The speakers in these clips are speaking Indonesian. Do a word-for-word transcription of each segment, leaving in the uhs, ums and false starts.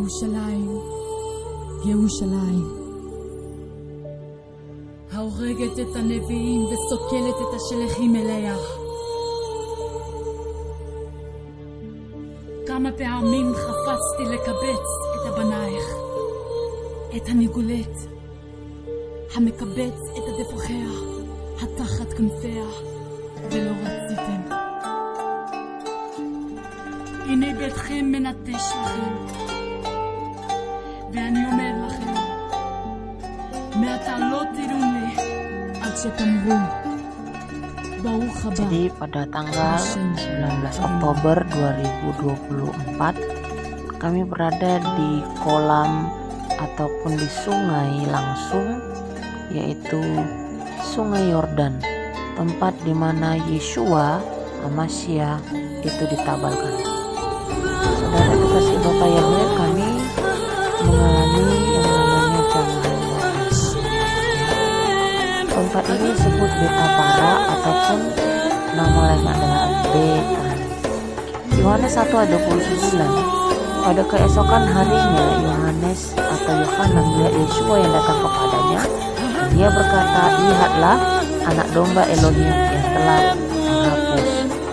ירושלים, ירושלים, ההורגת את הנביאים וסוקלת את השליחים אליה. כמה פעמים חפצתי לקבץ את הבנייך, את הניגולת, המקבץ את עדפוחיה, התחת כנפיה, ולא רציתם. הנה ביתכם מנטש לכם, ואני אומר לכם, מעתה לא תראו לי עד שתאמרו ברוך הבא. Jadi pada tanggal sembilan belas Oktober dua ribu dua puluh empat kami berada di kolam ataupun di sungai langsung, yaitu Sungai Yordan, tempat di mana Yeshua Hamashiach itu ditabalkan. Saudara kekasih Bapak Yahweh, kami mengalami yang namanya Jalan Yohanes. Tempat ini disebut Betapara ataupun nama lain adalah Betan. Yohanes satu ayat dua puluh sembilan. Pada keesokan harinya Yohanes atau Yohanan melihat Yeshua yang datang kepadanya. Dia berkata, lihatlah anak domba Elohim yang telah menghapus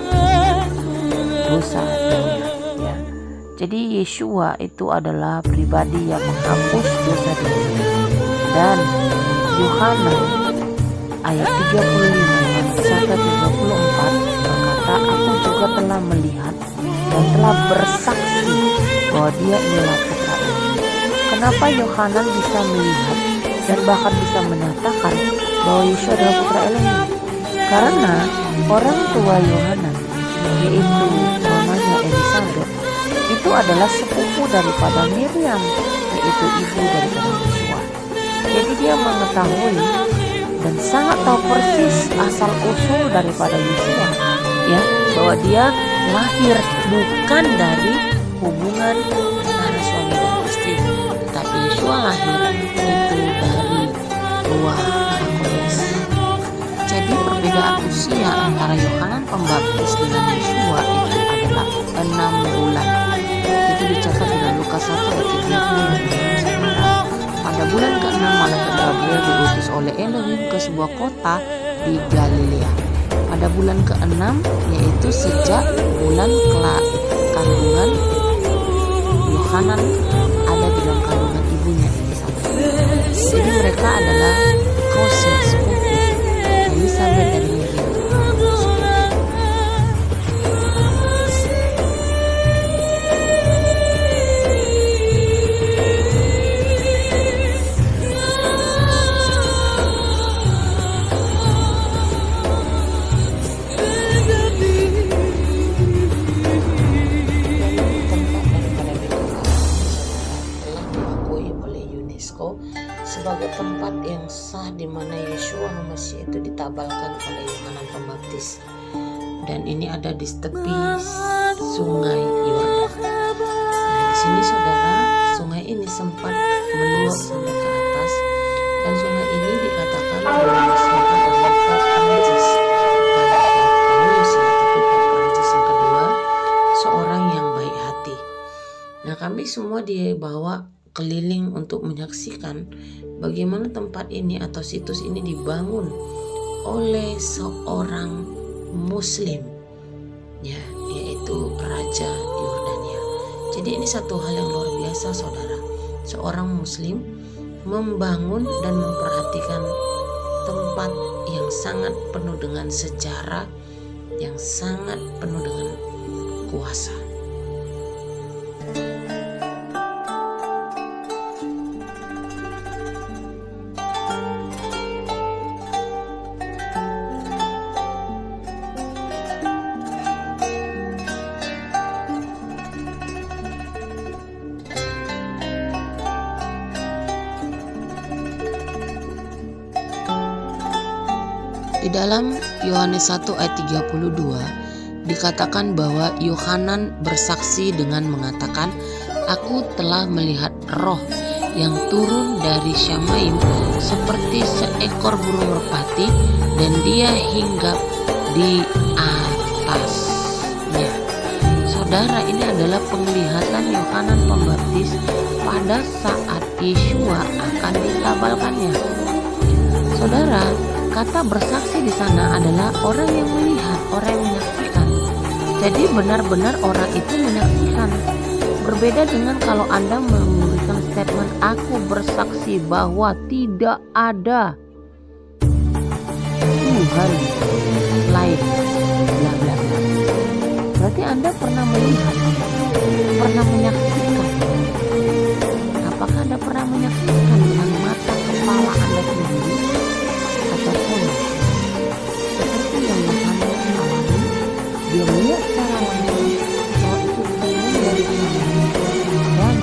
dosa dunia. Ya. Jadi Yeshua itu adalah pribadi yang menghapus dosa dunia. Dan Yohanan ayat tiga puluh lima sampai tiga puluh empat berkata, aku juga telah melihat dan telah bersaksi bahwa dia inilah putra Elohim. Kenapa Yohanan bisa melihat dan bahkan bisa menyatakan bahwa Yeshua adalah putra Elohim? Karena orang tua Yohanan, yaitu namanya Elisabet, itu adalah sepupu daripada Miriam, yaitu ibu daripada Yeshua. Jadi dia mengetahui dan sangat tahu persis asal usul daripada Yeshua, ya, bahwa dia lahir bukan dari hubungan antara suami dan istri, tetapi Yeshua lahir itu dari Ruach Kudus. Jadi perbedaan usia antara Yohanan Pembaptis dengan Yeshua itu adalah enam bulan. Itu dicatat dalam Lukas satu ayat tiga puluh. Pada bulan keenam malaikat Gabriel diutus oleh Elohim ke sebuah kota di Galilea. Pada bulan keenam, yaitu sejak bulan kandungan Yohanan ada di dalam kandungan ibunya Elisabet. Jadi mereka adalah cousin, sepupu Elisabet dan Miriam. Sebagai tempat yang sah di mana Yeshua Hamashiach itu ditabalkan oleh Yohanan Pembaptis, dan ini ada di tepi Sungai Yordan. Nah, di sini saudara, sungai ini sempat meluap sampai ke atas, dan sungai ini dikatakan oleh masyarakat oleh Prancis pada Paulus, tapi Prancis yang kedua, seorang yang baik hati. Nah, kami semua dibawa keliling untuk menyaksikan bagaimana tempat ini atau situs ini dibangun oleh seorang Muslim, ya, yaitu Raja Yordania. Jadi ini satu hal yang luar biasa, saudara. Seorang Muslim membangun dan memperhatikan tempat yang sangat penuh dengan sejarah, yang sangat penuh dengan kuasa. Di dalam Yohanes satu ayat tiga puluh dua dikatakan bahwa Yohanan bersaksi dengan mengatakan, aku telah melihat roh yang turun dari Syamaim seperti seekor burung merpati, dan dia hinggap di atasnya. Saudara, ini adalah penglihatan Yohanes Pembaptis pada saat Yeshua akan dikabalkannya. Saudara, kata bersaksi di sana adalah orang yang melihat, orang yang menyaksikan. Jadi benar-benar orang itu menyaksikan. Berbeda dengan kalau Anda memberikan statement, aku bersaksi bahwa tidak ada Tuhan lain, bla bla bla. Berarti Anda pernah melihat, pernah menyaksikan. Apakah Anda pernah menyaksikan dengan mata kepala Anda sendiri, ataupun seperti yang Yohanes alami, dia melihat secara langsung bahwa itu turun dari Tuhan dan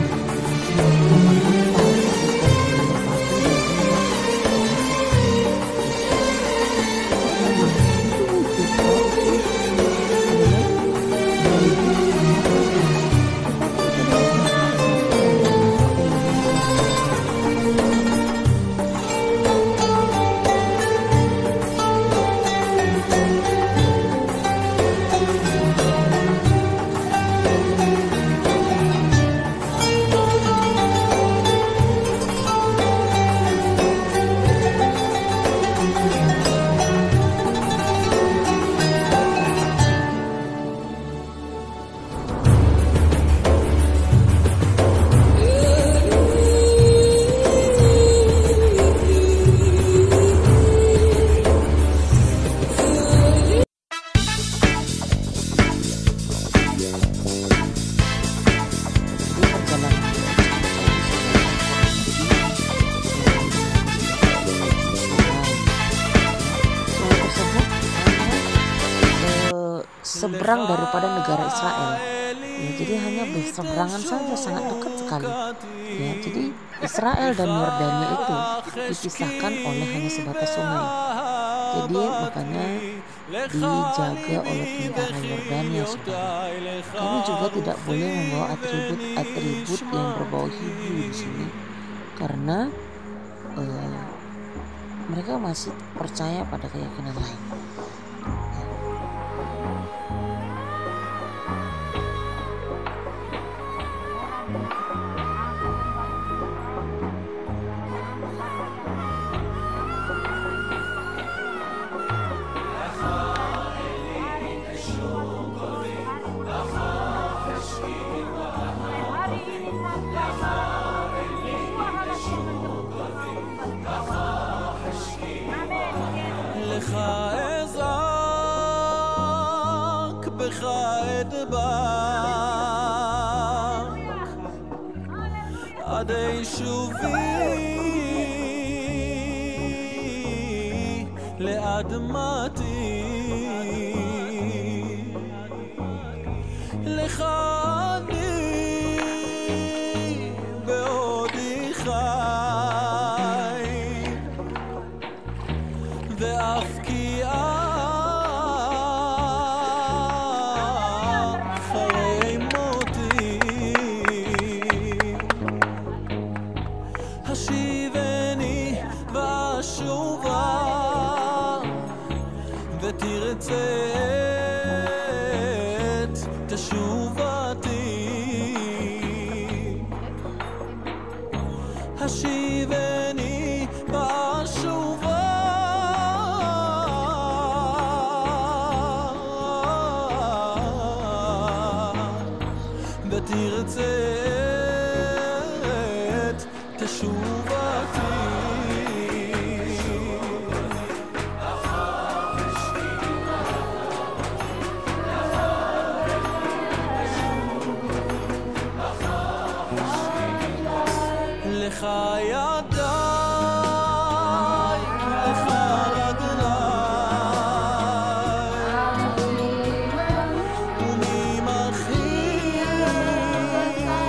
seberang daripada negara Israel, ya, jadi hanya berseberangan saja, sangat dekat sekali, ya. Jadi Israel dan Yordania itu dipisahkan oleh hanya sebatas sungai. Jadi makanya dijaga oleh tentara Yordania, saudara. Kami juga tidak boleh membawa atribut-atribut yang berbau Hebrew di sini, karena uh, mereka masih percaya pada keyakinan lain. לך אזעק בך אדבק עד שובי לאדמתי לך אני בעודי חי ואף כי אחרי מותי השיבני ואשובה ותרצה את תשובתי השיבני ואשובה ותרצה את תשובתי לך ידיי, לך רגליי, וממחי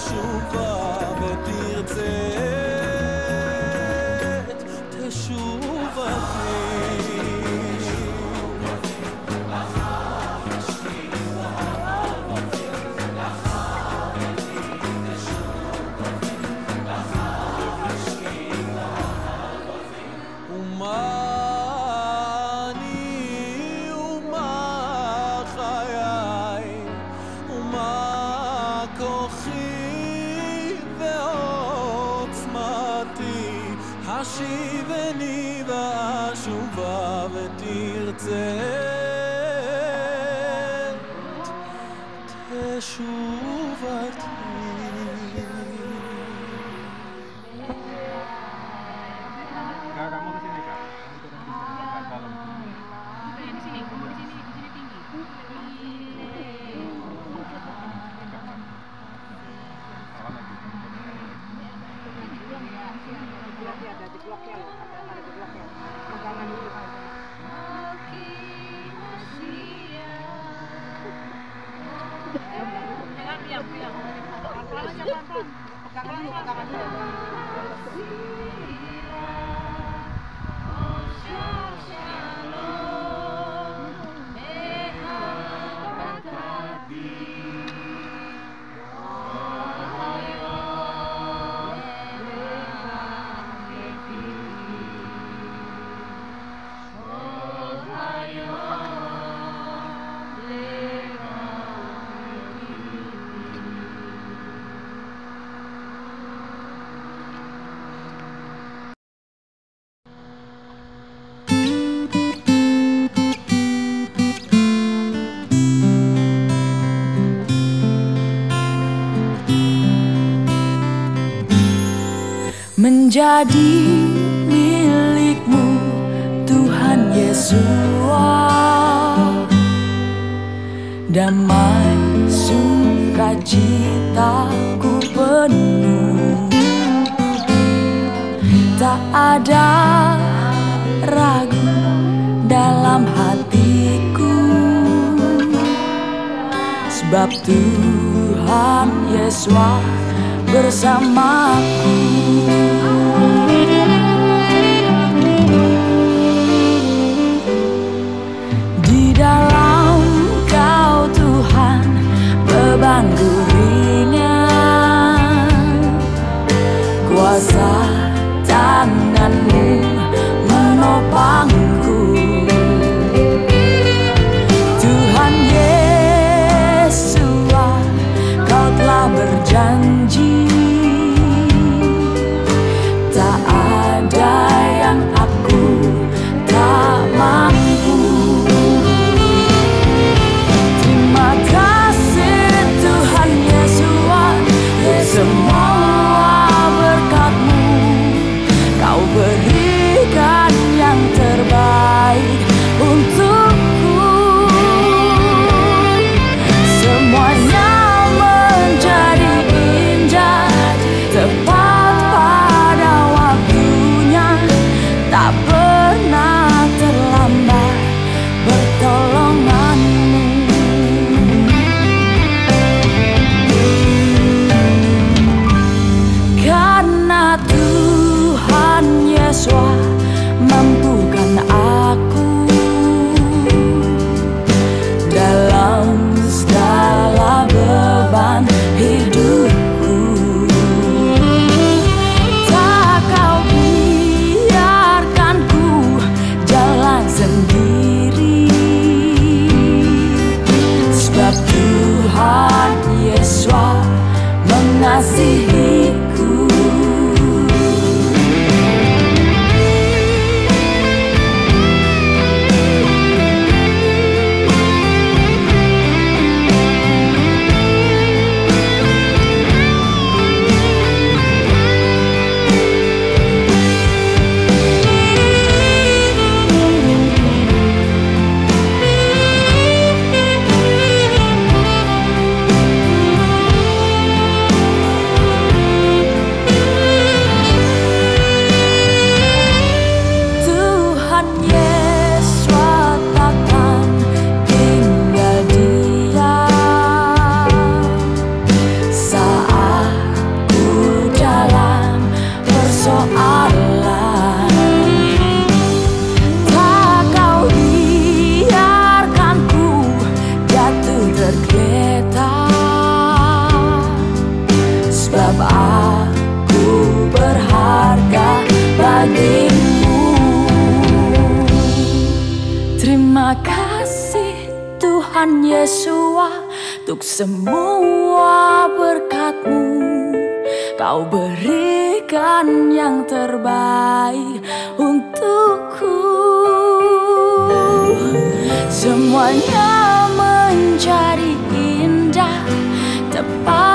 תשובה ותרצה את תשובתי. השיבני ואשובה ותרצה תשובתי. Kak, kamu kesini kak? Kamu turun di sini kak, dalam. Di sini, kamu di sini, di sini tinggi. Salah lagi. Ada di bloknya loh, ada di bloknya. Pegangan dulu. Jangan diam, diam. Pelan aja pelan-pelan. Pegangan dulu, pegangan dulu. Menjadi milikmu Tuhan Yesus, damai sukacitaku penuh, tak ada ragu dalam hatiku, sebab Tuhan Yesus bersamaku. Di dalam Kau Tuhan bebanku ringan, kuasa tangan-Mu menopangku. Tuhan Yesus, Kau telah berjanji, tak ada yang aku tak mampu. Terima kasih Tuhan Yesus, semua berkat-Mu Kau berikan yang terbaik untukku. Semuanya menjadi indah, tepat pada waktunya, tak pernah terlambat pertolongan-Mu. Karena Tuhan Yesus mampukan aku dalam segala beban hidupku. Tak Kau biarkan ku jalan sendiri, sebab Tuhan Yesus mengasihiku. Yesua, untuk semua berkat-Mu. Kau berikan yang terbaik untukku. Semuanya menjadi indah tepat